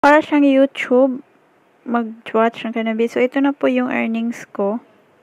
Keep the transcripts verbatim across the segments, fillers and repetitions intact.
para siyang YouTube, mag-watch ng ka ng video. So, ito na po yung earnings ko.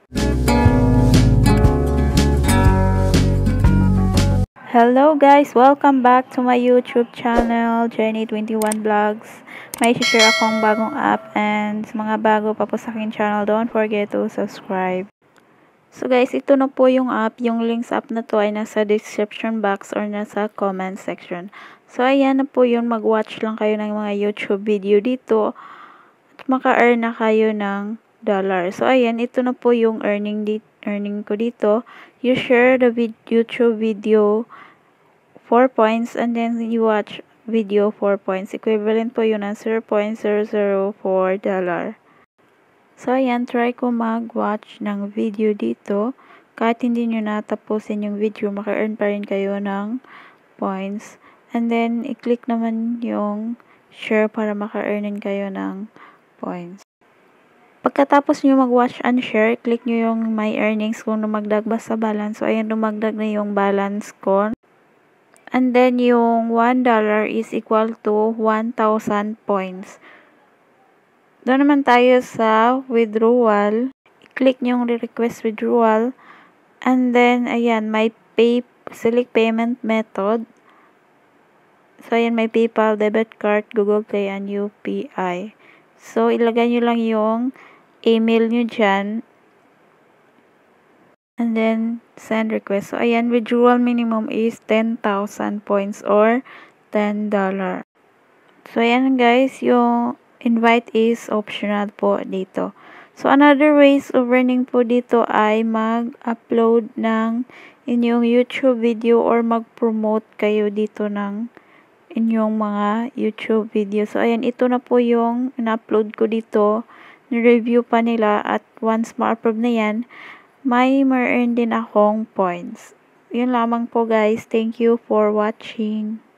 Hello guys! Welcome back to my YouTube channel, Jenny twenty-one Vlogs. May share akong bagong app and sa mga bago pa po sa aking channel, don't forget to subscribe. So guys, ito na po yung app. Yung links app na to ay nasa description box or nasa comment section. So ayan na po yun, mag-watch lang kayo ng mga YouTube video dito at maka-earn na kayo ng dollar. So ayan, ito na po yung earning, di earning ko dito. You share the vid YouTube video four points and then you watch video four points. Equivalent po yun ng zero point zero zero four dollar. So ayan, try ko mag-watch ng video dito. Kahit hindi nyo natapusin yung video, maka-earn pa rin kayo ng points. And then, i-click naman yung share para maka-earnin kayo ng points. Pagkatapos nyo mag-watch and share, click nyo yung my earnings kung lumagdag ba sa balance. So ayan, lumagdag na yung balance ko. And then, yung one dollar is equal to one thousand points. Doon naman tayo sa withdrawal. I-click nyo yung request withdrawal. And then, ayan, may pay, select payment method. So, ayan, may PayPal, debit card, Google Pay, and U P I. So, ilagay nyo lang yung email nyo dyan. And then, send request. So, ayan, withdrawal minimum is ten thousand points or ten dollars. So, ayan guys, yung invite is optional po dito. So, another ways of earning po dito ay mag-upload ng inyong YouTube video or mag-promote kayo dito ng inyong mga YouTube video. So, ayan, ito na po yung in-upload ko dito. Ni-review pa nila at once ma-approve na yan, may ma-earn din akong points. Yun lamang po guys. Thank you for watching.